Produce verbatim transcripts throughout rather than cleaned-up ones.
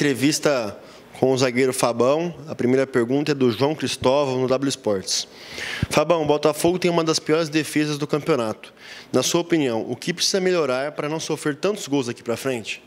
Entrevista com o zagueiro Fabão. A primeira pergunta é do João Cristóvão, no W Sports. Fabão, o Botafogo tem uma das piores defesas do campeonato. Na sua opinião, o que precisa melhorar para não sofrer tantos gols aqui para frente?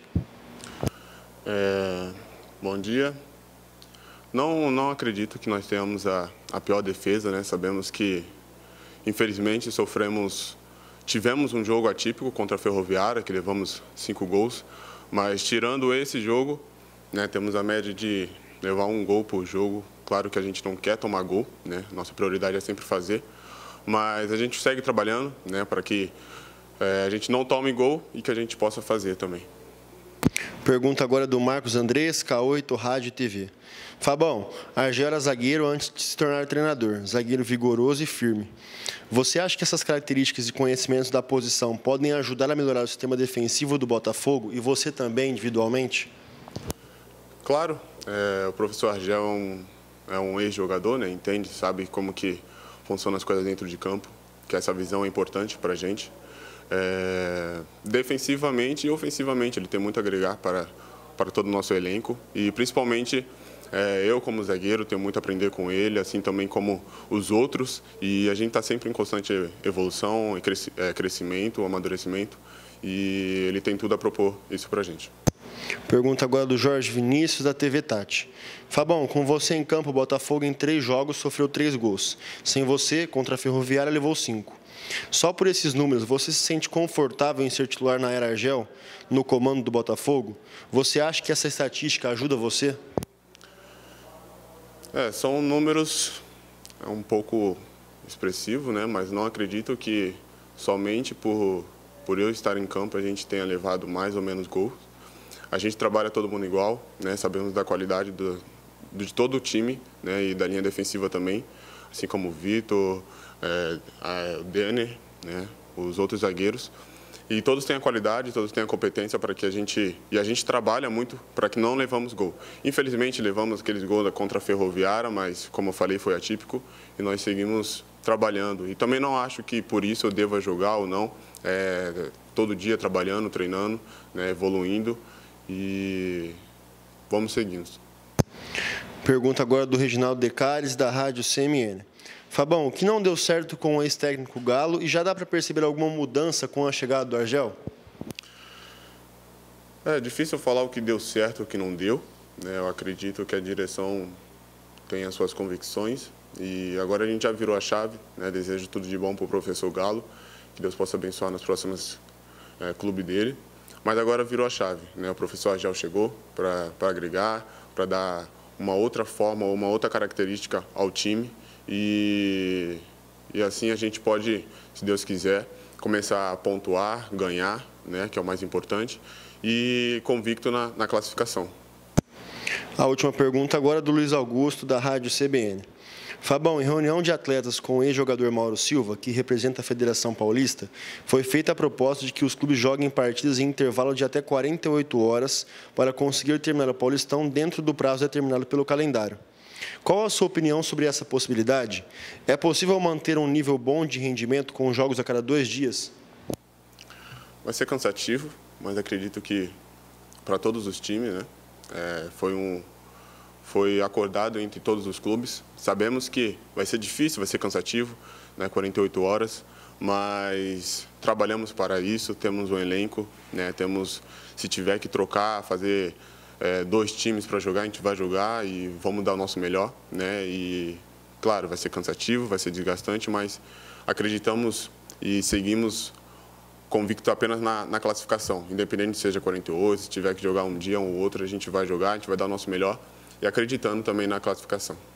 É, bom dia. Não, não acredito que nós tenhamos a, a pior defesa, né? Sabemos que, infelizmente, sofremos... Tivemos um jogo atípico contra a Ferroviária, que levamos cinco gols, mas tirando esse jogo, né, temos a média de levar um gol por jogo. Claro que a gente não quer tomar gol, né? Nossa prioridade é sempre fazer, mas a gente segue trabalhando, né, para que é, a gente não tome gol e que a gente possa fazer também. Pergunta agora do Marcos Andrés, K oito Rádio e T V. Fabão, Argel era zagueiro antes de se tornar treinador, zagueiro vigoroso e firme. Você acha que essas características e conhecimentos da posição podem ajudar a melhorar o sistema defensivo do Botafogo e você também individualmente? Claro, é, o professor Argel é um, é um ex-jogador, né? Entende, sabe como que funcionam as coisas dentro de campo, que essa visão é importante para a gente. É, defensivamente e ofensivamente, ele tem muito a agregar para, para todo o nosso elenco e principalmente é, eu como zagueiro tenho muito a aprender com ele, assim também como os outros, e a gente está sempre em constante evolução, cresci, é, crescimento, amadurecimento, e ele tem tudo a propor isso para a gente. Pergunta agora do Jorge Vinícius, da T V Tati. Fabão, com você em campo, o Botafogo em três jogos sofreu três gols. Sem você, contra a Ferroviária, levou cinco. Só por esses números, você se sente confortável em ser titular na era Argel, no comando do Botafogo? Você acha que essa estatística ajuda você? É, são números é um pouco expressivos, né? Mas não acredito que somente por, por eu estar em campo a gente tenha levado mais ou menos gols. A gente trabalha todo mundo igual, né? Sabemos da qualidade do, de todo o time, né? E da linha defensiva também, assim como o Vitor, é, a, o Denner, né? Os outros zagueiros. E todos têm a qualidade, todos têm a competência para que a gente... E a gente trabalha muito para que não levamos gol. Infelizmente, levamos aqueles gols contra a Ferroviária, mas, como eu falei, foi atípico. E nós seguimos trabalhando. E também não acho que por isso eu deva jogar ou não. É, todo dia trabalhando, treinando, né, evoluindo. E vamos seguindo. Pergunta agora do Reginaldo Decares, da Rádio C M N. Fabão, o que não deu certo com o ex-técnico Galo e já dá para perceber alguma mudança com a chegada do Argel? É difícil falar o que deu certo e o que não deu, né? Eu acredito que a direção tem as suas convicções e agora a gente já virou a chave, né? Desejo tudo de bom para o professor Galo, que Deus possa abençoar nos próximos é, clubes dele. Mas agora virou a chave, né? O professor Argel chegou para agregar, para dar uma outra forma ou uma outra característica ao time. E, e assim a gente pode, se Deus quiser, começar a pontuar, ganhar, né, que é o mais importante, e convicto na, na classificação. A última pergunta agora é do Luiz Augusto, da Rádio C B N. Fabão, em reunião de atletas com o ex-jogador Mauro Silva, que representa a Federação Paulista, foi feita a proposta de que os clubes joguem partidas em intervalo de até quarenta e oito horas para conseguir terminar o Paulistão dentro do prazo determinado pelo calendário. Qual a sua opinião sobre essa possibilidade? É possível manter um nível bom de rendimento com jogos a cada dois dias? Vai ser cansativo, mas acredito que para todos os times, né, é, foi, um, foi acordado entre todos os clubes. Sabemos que vai ser difícil, vai ser cansativo, né, quarenta e oito horas, mas trabalhamos para isso, temos um elenco, né, temos, se tiver que trocar, fazer... É, dois times para jogar, a gente vai jogar e vamos dar o nosso melhor, né? E, claro, vai ser cansativo, vai ser desgastante, mas acreditamos e seguimos convicto apenas na, na classificação. Independente se seja quarenta e oito, se tiver que jogar um dia ou outro, a gente vai jogar, a gente vai dar o nosso melhor e acreditando também na classificação.